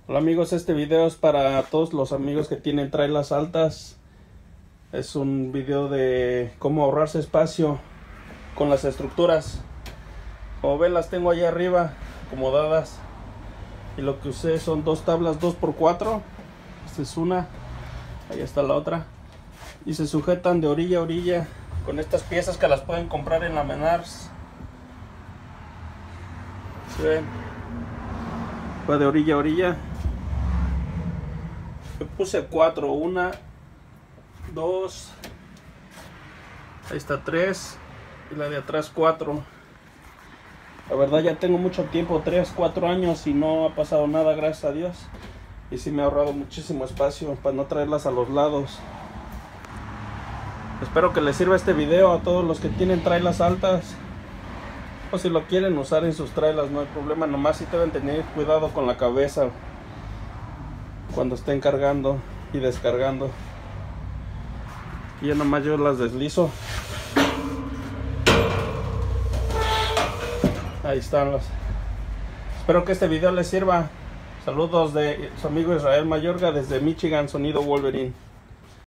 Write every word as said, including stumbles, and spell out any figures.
Hola amigos, este video es para todos los amigos que tienen trailers altas. Es un video de cómo ahorrarse espacio con las estructuras. Como ven, las tengo allá arriba acomodadas, y lo que usé son dos tablas dos por cuatro. Esta es una, ahí está la otra, y se sujetan de orilla a orilla con estas piezas que las pueden comprar en la Menards. ¿Sí ven? Va de orilla a orilla. Yo puse cuatro, una, dos, ahí está tres, y la de atrás cuatro. La verdad ya tengo mucho tiempo, tres, cuatro años, y no ha pasado nada, gracias a Dios. Y sí me ha ahorrado muchísimo espacio para no traerlas a los lados. Espero que les sirva este video a todos los que tienen trailers altas, o si lo quieren usar en sus trailers, no hay problema. Nomás sí deben tener cuidado con la cabeza cuando estén cargando y descargando. Y ya nomás yo las deslizo. Ahí están las. Espero que este video les sirva. Saludos de su amigo Israel Mayorga desde Michigan, Sonido Wolverine.